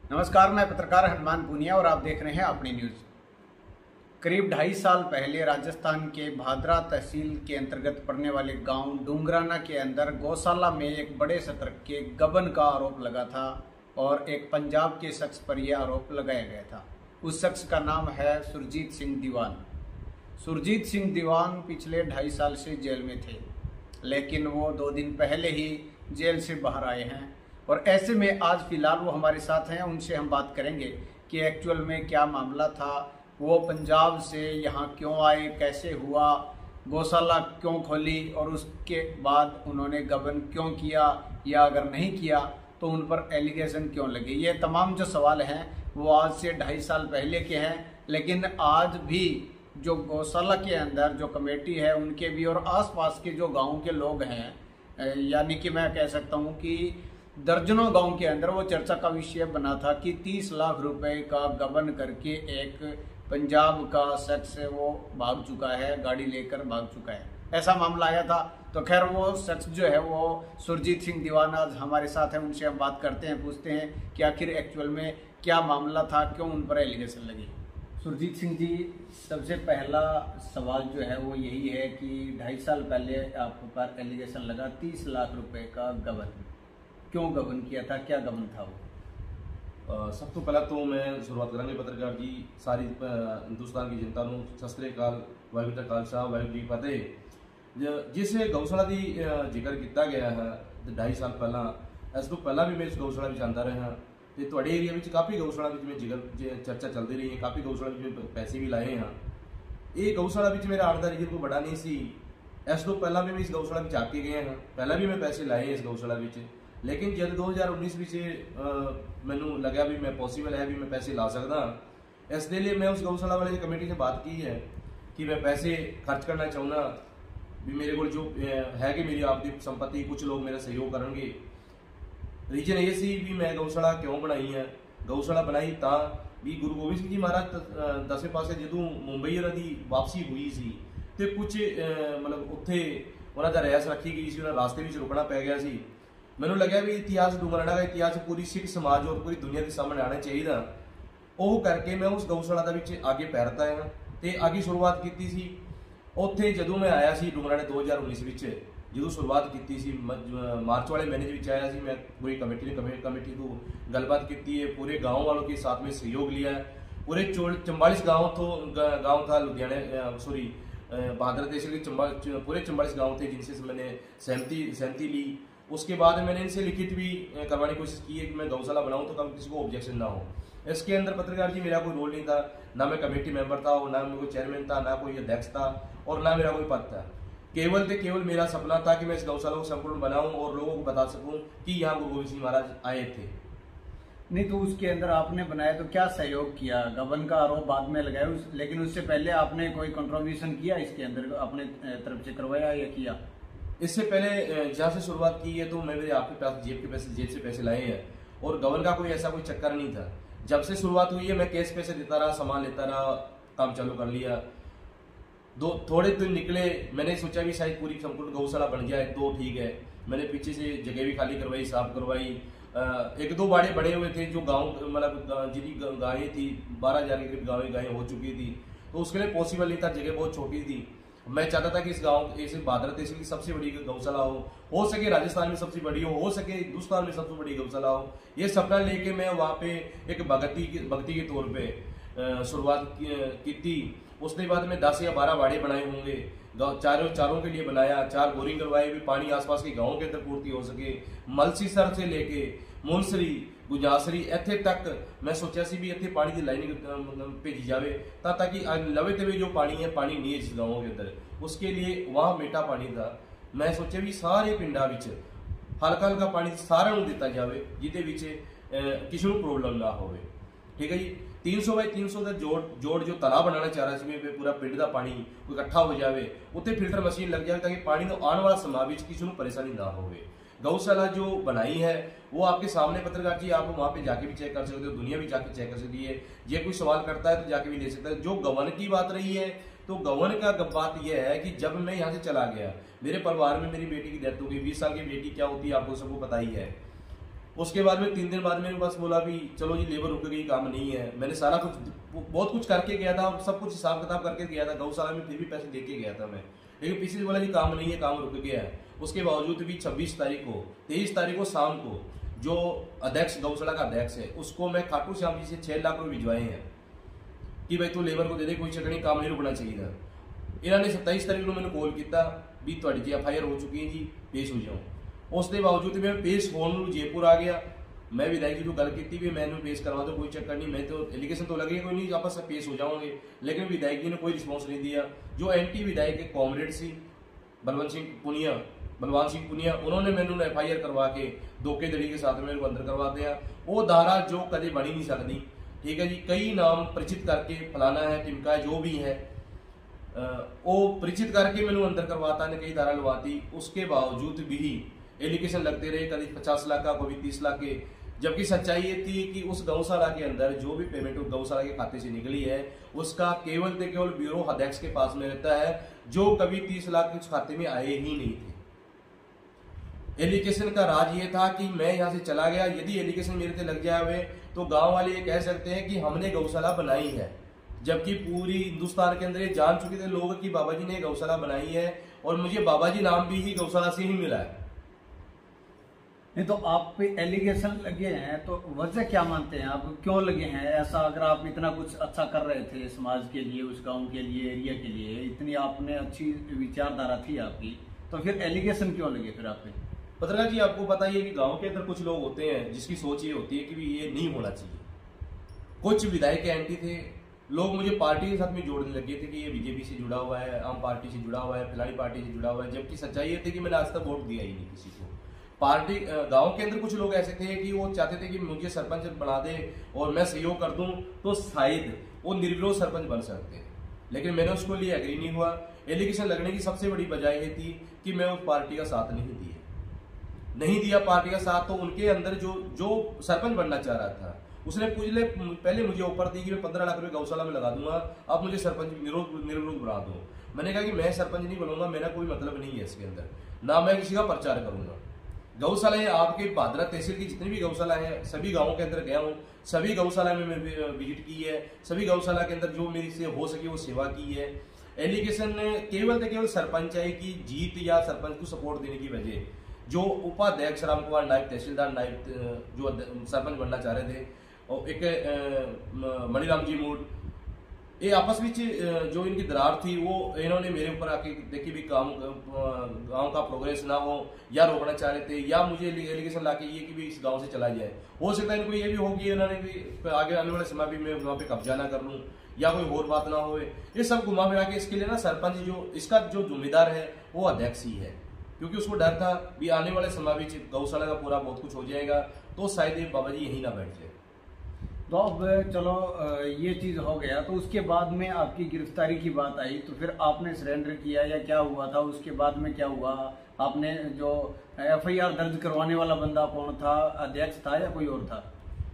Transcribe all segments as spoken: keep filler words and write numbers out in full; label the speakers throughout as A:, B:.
A: नमस्कार, मैं पत्रकार हनुमान पुनिया और आप देख रहे हैं अपनी न्यूज़। करीब ढाई साल पहले राजस्थान के भादरा तहसील के अंतर्गत पड़ने वाले गांव डूंगराना के अंदर गौशाला में एक बड़े स्तर के गबन का आरोप लगा था और एक पंजाब के शख्स पर यह आरोप लगाया गया था। उस शख्स का नाम है सुरजीत सिंह दीवान। सुरजीत सिंह दीवान पिछले ढाई साल से जेल में थे, लेकिन वो दो दिन पहले ही जेल से बाहर आए हैं और ऐसे में आज फिलहाल वो हमारे साथ हैं। उनसे हम बात करेंगे कि एक्चुअल में क्या मामला था, वो पंजाब से यहाँ क्यों आए, कैसे हुआ, गौशाला क्यों खोली और उसके बाद उन्होंने गबन क्यों किया या अगर नहीं किया तो उन पर एलिगेशन क्यों लगे। ये तमाम जो सवाल हैं वो आज से ढाई साल पहले के हैं, लेकिन आज भी जो गौशाला के अंदर जो कमेटी है उनके भी और आसपास के जो गाँव के लोग हैं, यानी कि मैं कह सकता हूँ कि दर्जनों गांव के अंदर वो चर्चा का विषय बना था कि तीस लाख रुपए का गबन करके एक पंजाब का शख्स वो भाग चुका है, गाड़ी लेकर भाग चुका है, ऐसा मामला आया था। तो खैर वो शख्स जो है वो सुरजीत सिंह दीवान आज हमारे साथ है। उनसे हम बात करते हैं, पूछते हैं कि आखिर एक्चुअल में क्या मामला था, क्यों उन पर एलिगेशन लगी। सुरजीत सिंह जी, सबसे पहला सवाल जो है वो यही है कि ढाई साल पहले आप पर एलिगेशन लगा तीस लाख रुपए का गबन, क्यों गबन किया था, क्या गबन था वो?
B: आ, सब तो पहला तो मैं शुरुआत करांगे पत्रकार जी सारी हिंदुस्तान की जनता ਨੂੰ ਸਤਿ ਸ੍ਰੀ ਅਕਾਲ, ਵਾਹਿਗੁਰੂ ਦਾ ਖਾਲਸਾ ਵਾਹਿਗੁਰੂ ਜੀ ਫਤਿਹ। ਜਿਸ ਗਊਸ਼ਾਲਾ ਦੀ ਜ਼ਿਕਰ ਕੀਤਾ ਗਿਆ ਹੈ ਢਾਈ ਸਾਲ ਪਹਿਲਾਂ, ਇਸ ਤੋਂ ਪਹਿਲਾਂ ਵੀ ਮੈਂ ਇਸ ਗਊਸ਼ਾਲਾ ਵਿੱਚ ਆਉਂਦਾ ਰਿਹਾ ਤੇ ਤੁਹਾਡੇ ਏਰੀਆ ਵਿੱਚ ਕਾਫੀ ਗਊਸ਼ਾਲਾ ਵਿੱਚ ਮੈਂ ਜ਼ਿਕਰ ਚਰਚਾ ਚੱਲਦੀ ਰਹੀ ਹੈ, ਕਾਫੀ ਗਊਸ਼ਾਲਾ ਵਿੱਚ ਮੈਂ ਪੈਸੇ ਵੀ ਲਾਏ ਹਾਂ। ਇਹ ਗਊਸ਼ਾਲਾ ਵਿੱਚ ਮੇਰਾ ਆਉਣ ਦਾ ਰੀਜਨ ਕੋਈ ਬੜਾ ਨਹੀਂ ਸੀ। ਇਸ ਤੋਂ ਪਹਿਲਾਂ ਵੀ ਮੈਂ ਇਸ ਗਊਸ਼ਾਲਾ ਵਿੱਚ ਆ ਕੇ ਗਏ ਹਾਂ, ਪਹਿਲਾਂ ਵੀ ਮੈਂ ਪੈਸੇ ਲਾਏ ਇਸ ਗਊਸ਼ਾਲਾ ਵਿੱਚ, लेकिन जब दो हज़ार उन्नीस में मैनू लगा भी मैं पॉसिबल है भी मैं पैसे ला सकता, इसके लिए मैं उस गौशाला वाले कमेटी से बात की है कि मैं पैसे खर्च करना चाहूँगा भी मेरे को जो है कि मेरी आपकी संपत्ति कुछ लोग मेरा सहयोग करेंगे। रीजन ये सी भी मैं गौशाला क्यों बनाई है, गौशाला बनाई ਤਾਂ भी गुरु गोबिंद सिंह जी महाराज दसवें पासे ਜਦੋਂ मुंबई ਦੀ वापसी हुई सी ਤੇ कुछ मतलब ਉੱਥੇ ਉਹਨਾਂ ਦਾ ਰਿਆਸ ਰੱਖੀ ਗਈ ਸੀ, ਉਹਨਾਂ ਰਾਸਤੇ ਵਿੱਚ ਰੁਕਣਾ ਪੈ ਗਿਆ ਸੀ। ਮੈਨੂੰ ਲੱਗਿਆ ਵੀ ਇਤਿਹਾਸ ਡੂੰਗਰਾਨਾ ਦਾ ਇਤਿਹਾਸ ਪੂਰੀ ਸਿੱਖ ਸਮਾਜ ਔਰ ਪੂਰੀ ਦੁਨੀਆ ਦੇ ਸਾਹਮਣੇ ਆਉਣਾ ਚਾਹੀਦਾ। ਉਹ ਕਰਕੇ ਮੈਂ ਉਸ ਗਊਸ਼ਾਲਾ ਦੇ ਵਿੱਚ ਅੱਗੇ ਪੈਰ ਪਾਇਆ ਤੇ ਅੱਗੇ ਸ਼ੁਰੂਆਤ ਕੀਤੀ ਸੀ। ਉੱਥੇ ਜਦੋਂ ਮੈਂ ਆਇਆ ਸੀ ਡੂੰਗਰਾਨੇ ਦੋ ਹਜ਼ਾਰ ਉੱਨੀ ਵਿੱਚ, ਜਦੋਂ ਸ਼ੁਰੂਆਤ ਕੀਤੀ ਸੀ ਮਾਰਚ ਵਾਲੇ ਮਹੀਨੇ ਵਿੱਚ आया ਸੀ, मैं पूरी कमेटी ने कमेटी को गलबात की है, पूरे गाँव वालों के साथ में सहयोग लिया है। पूरे चौवालीस गाँव तो गाँव था लुधियाना सॉरी भादरा तहसील के चंबा पूरे चौवालीस गाँव थे जिनसे मैंने सहमति सहमति ली। उसके बाद मैंने इनसे लिखित भी करवाने की कोशिश की है कि मैं गौशाला बनाऊं तो कम किसी को ऑब्जेक्शन ना हो। इसके अंदर पत्रकार जी मेरा कोई रोल नहीं था, ना मैं कमेटी मेंबर था, ना मैं कोई चेयरमैन था, ना कोई अध्यक्ष था और ना मेरा कोई पद था। केवल तो केवल मेरा सपना था कि मैं इस गौशाला को संपूर्ण बनाऊं और लोगों को बता सकूं कि यहाँ गुरु गोबिंद सिंह महाराज आए थे।
A: नहीं तो उसके अंदर आपने बनाया तो क्या सहयोग किया? गबन का आरोप बाद में लगाया, लेकिन उससे पहले आपने कोई कंट्रीब्यूशन किया इसके अंदर, अपने तरफ से करवाया या किया?
B: इससे पहले जहाँ से शुरुआत की है तो मैं मेरे आपके पास जेब के पैसे जेब से पैसे लाए हैं और गबन का कोई ऐसा कोई चक्कर नहीं था। जब से शुरुआत हुई है मैं कैश पैसे देता रहा, सामान लेता रहा, काम चालू कर लिया। दो थोड़े दिन निकले, मैंने सोचा भी शायद पूरी संपूर्ण गौशाला बन जाए तो ठीक है। मैंने पीछे से जगह भी खाली करवाई, साफ करवाई, एक दो बाड़े बड़े हुए थे जो गाँव मतलब जिनकी गायें थी बारह हजार के करीब गायें गायें हो चुकी थी, तो उसके लिए पॉसिबल नहीं था, जगह बहुत छोटी थी। मैं चाहता था कि इस गांव इस भादरा तहसील की सबसे बड़ी गौशाला हो हो सके राजस्थान में सबसे बड़ी हो हो सके हिंदुस्तान में सबसे बड़ी गौशाला हो। ये सपना लेके मैं वहाँ पे एक भक्ति भक्ति के तौर पे शुरुआत की थी। उसके बाद में दस या बारह वाड़े बनाए होंगे, चारों चारों के लिए बनाया, चार बोरिंग करवाए भी पानी आसपास के गाँव के अंदर पूर्ति हो सके। मलसीसर से लेके मुनसरी गुजासरी इत्थे तक मैं सोचा सी भी इत्थे पानी की लाइनिंग भेजी जाए ताकि लवे तवे जो पानी है पानी नहीं है इस गाँव के अंदर, उसके लिए वहाँ मीठा पानी था। मैं सोचा भी सारे पिंडा विच हल्का हल्का पानी सारे नूं दिता जाए जिहदे विच किसी को प्रॉब्लम ना हो। ठीक है जी, तीन सौ बाई तीन सौ का जोड़ जोड़ जो तलाब बनाना चाह रहा सी पूरा पिंड का पानी इकट्ठा हो जाए, उत्थे फिल्टर मशीन लग जाए ताकि पानी को आने वाला समा विच किसी को परेशानी ना हो। गौशाला जो बनाई है वो आपके सामने पत्रकार जी, आप वहाँ पे जाके भी चेक कर सकते हो, दुनिया भी जाके चेक कर सकती है। ये कोई सवाल करता है तो जाके भी ले सकता है। जो गबन की बात रही है तो गबन का बात यह है कि जब मैं यहाँ से चला गया, मेरे परिवार में मेरी बेटी की डेथ हो गई, बीस साल की बेटी क्या होती है आपको सबको पता ही है। उसके बाद में तीन दिन बाद मेरे पास बोला भी चलो जी लेबर रुक गई, काम नहीं है। मैंने सारा कुछ बहुत कुछ करके गया था, सब कुछ हिसाब किताब करके गया था, गौशाला में फिर भी पैसे दे के गया था मैं, लेकिन पीछे से बोला जी काम नहीं है, काम रुक गया है। उसके बावजूद भी छब्बीस तारीख को तेईस तारीख को शाम को जो अध्यक्ष गौशाला का अध्यक्ष है उसको मैं खाटू श्याम जी से छह लाख रुपए भिजवाए हैं कि भाई तू लेबर को दे दे, कोई चक्कर नहीं, काम नहीं रुकना चाहिए था। इन्होंने सत्ताईस तारीख को मैंने कॉल किया भी तुहाडी जी एफ आई आर हो चुकी है जी, पेश हो जाओ। उसके बावजूद मैं पेश होने ਨੂੰ जयपुर आ गया। मैं विधायक जी को गल की भी मैंने पेश करवा दो, कोई चक्कर नहीं, मैं तो एलिगेशन तो लगे कोई नहीं, आपस में पेश हो जाओगे। लेकिन विधायक जी ने कोई रिस्पॉन्स नहीं दिया। जो एंटी विधायक के कॉमरेड सी बलवंत सिंह पुनिया बलवान सिंह पुनिया, उन्होंने मैंने एफ आई आर करवा के धोखेधड़ी के साथ मेरे को अंदर करवा दिया। वो धारा जो कदे बनी नहीं सकती, ठीक है जी। कई नाम परिचित करके फलाना है टिमका है जो भी है वो परिचित करके मैंने अंदर करवाता ने, कई धारा लवाती। उसके बावजूद भी एलिगेशन लगते रहे, कभी पचास लाख का, कभी तीस लाख के। जबकि सच्चाई ये थी कि उस गौशाला के अंदर जो भी पेमेंट गौशाला के खाते से निकली है उसका केवल ते केवल ब्यूरो अध्यक्ष के पास में रहता है, जो कभी तीस लाख के खाते में आए ही नहीं थे। एलिगेशन का राज ये था कि मैं यहाँ से चला गया, यदि एलिगेशन मेरे से लग जाए हुए तो गांव वाले ये कह सकते हैं कि हमने गौशाला बनाई है, जबकि पूरी हिंदुस्तान के अंदर ये जान चुके थे लोग कि बाबा जी ने गौशाला बनाई है और मुझे बाबा जी नाम भी ही गौशाला से ही मिला है।
A: नहीं तो आप पे एलिगेशन लगे हैं तो वजह क्या मानते हैं आप, क्यों लगे हैं ऐसा? अगर आप इतना कुछ अच्छा कर रहे थे समाज के लिए, उस गांव के लिए, एरिया के लिए, इतनी आपने अच्छी विचारधारा थी आपकी, तो फिर एलिगेशन क्यों लगे फिर आप पे?
B: पत्रकार जी आपको पता ही है कि गांव के अंदर कुछ लोग होते हैं जिसकी सोच ये होती है कि ये नहीं होना चाहिए। कुछ विधायक एंटी थे, लोग मुझे पार्टी के साथ में जोड़ने लगे थे कि ये बीजेपी से जुड़ा हुआ है, आम पार्टी से जुड़ा हुआ है, फिलहाल पार्टी से जुड़ा हुआ है। जबकि सच्चाई ये थी कि मैंने आज तक वोट दिया ही नहीं किसी को। पार्टी गांव के अंदर कुछ लोग ऐसे थे कि वो चाहते थे कि मुझे सरपंच बना दे और मैं सहयोग कर दूं तो शायद वो निर्विरोध सरपंच बन सकते, लेकिन मैंने उसको लिए एग्री नहीं हुआ। एलिगेशन लगने की सबसे बड़ी वजह ये थी कि मैं उस पार्टी का साथ नहीं दिया नहीं दिया पार्टी का साथ। तो उनके अंदर जो जो सरपंच बनना चाह रहा था उसने पूछले पहले मुझे ऑफर दी कि मैं पंद्रह लाख रुपए गौशाला में लगा दूंगा, आप मुझे सरपंच निर्विरोध बना दो। मैंने कहा कि मैं सरपंच नहीं बनूंगा, मेरा कोई मतलब नहीं है इसके अंदर, ना मैं किसी का प्रचार करूंगा। गौशाला है आपके भादरा तहसील की जितनी भी गौशाला है सभी गांवों के अंदर गया हूँ, सभी गौशाला में मैं विजिट की है, सभी गौशाला के अंदर जो मेरी से हो सके वो सेवा की है। एलिगेशन केवल केवल सरपंच है की जीत या सरपंच को सपोर्ट देने की वजह जो उपाध्यक्ष राम कुमार नायब, तहसीलदार नायब जो सरपंच बनना चाह रहे थे, और एक मणिराम जी मूड, ये आपस में जो इनकी दरार थी वो इन्होंने मेरे ऊपर आके देखी भी काम गांव का प्रोग्रेस ना हो या रोकना चाह रहे थे, या मुझे एलिगेशन ला के ये कि भी इस गांव से चला जाए। हो सकता है इनको ये भी हो कि इन्होंने भी आगे आने वाले समय भी मैं वहाँ पे कब्जा ना कर लूँ या कोई और बात ना हो। ये सब घुमा फिरा के इसके लिए ना सरपंच जो इसका जो जिम्मेदार है वो अध्यक्ष ही है, क्योंकि उसको डर था भी आने वाले समय में गौशाला का पूरा बहुत कुछ हो जाएगा तो शायद ये बाबा जी यहीं ना बैठ जाए।
A: तो अब चलो ये चीज हो गया, तो उसके बाद में आपकी गिरफ्तारी की बात आई, तो फिर आपने सरेंडर किया या क्या हुआ था? उसके बाद में क्या हुआ? आपने जो एफ आई आर दर्ज करवाने वाला बंदा कौन था, अध्यक्ष था या कोई और था?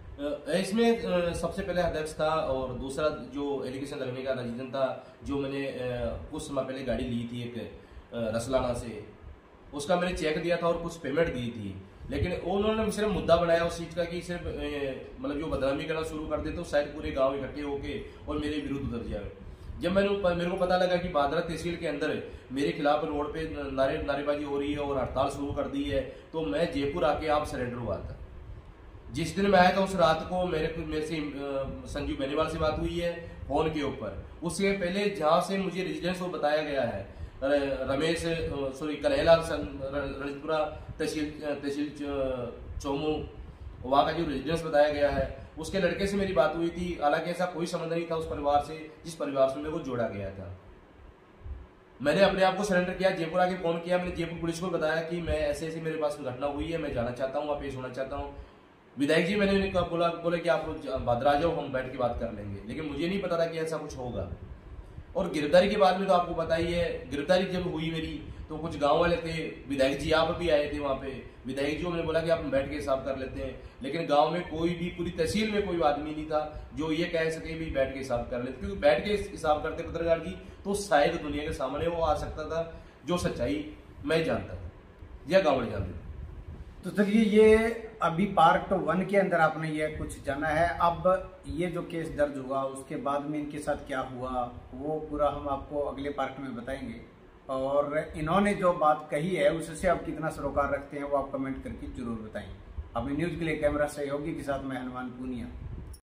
B: इसमें सबसे पहले अध्यक्ष था और दूसरा जो एलिगेशन लगने का रीजन था, जो मैंने कुछ समय पहले गाड़ी ली थी एक रसलाना से, उसका मैंने चेक दिया था और कुछ पेमेंट दी थी, लेकिन उन्होंने सिर्फ मुद्दा बनाया उस चीज का कि सिर्फ मतलब जो बदनामी करना शुरू कर दे तो शायद पूरे गांव इकट्ठे होके और मेरे विरुद्ध उतर जाए। जब मैंने मेरे को पता लगा कि भादरा तहसील के अंदर मेरे खिलाफ रोड पे नारे नारेबाजी हो रही है और हड़ताल शुरू कर दी है, तो मैं जयपुर आके आप सरेंडर हुआ था। जिस दिन मैं आया था उस रात को मेरे मेरे से संजीव बेनीवाल से बात हुई है फोन के ऊपर। उससे पहले जहाँ से मुझे रेजिडेंस वो बताया गया है रमेश सॉरी कन्हैयालाल रणजीतपुरा तहसील तहसील चौमू, वहाँ का जो रेजिडेंस बताया गया है उसके लड़के से मेरी बात हुई थी। हालांकि ऐसा कोई संबंध नहीं था उस परिवार से जिस परिवार से मेरे को जोड़ा गया था। मैंने अपने आप को सरेंडर किया, जयपुर आके फोन किया, मैंने जयपुर पुलिस को बताया कि मैं ऐसे ऐसी मेरे पास घटना हुई है, मैं जाना चाहता हूँ, वहाँ पेश होना चाहता हूँ। विधायक जी मैंने बोला बोले कि आप भादरा आ जाओ, हम बैठ के बात कर लेंगे, लेकिन मुझे नहीं पता था कि ऐसा कुछ होगा। और गिरफ्तारी के बाद में तो आपको पता ही है, गिरफ्तारी जब हुई मेरी तो कुछ गांव वाले थे, विधायक जी आप भी आए थे वहां पे, विधायक जी ने बोला कि आप बैठ के हिसाब कर लेते हैं, लेकिन गांव में कोई भी पूरी तहसील में कोई आदमी नहीं था जो ये कह सके भी बैठ के हिसाब कर लेते, क्योंकि बैठ के हिसाब करते पत्रकार जी तो शायद दुनिया के सामने वो आ सकता था जो सच्चाई मैं जानता था या गाँव वाले जानते थे।
A: तो चलिए ये अभी पार्ट वन के अंदर आपने ये कुछ जाना है। अब ये जो केस दर्ज हुआ उसके बाद में इनके साथ क्या हुआ वो पूरा हम आपको अगले पार्ट में बताएंगे। और इन्होंने जो बात कही है उससे आप कितना सरोकार रखते हैं वो आप कमेंट करके जरूर बताएं। अपनी न्यूज के लिए कैमरा सहयोगी के साथ मैं हनुमान पूनिया।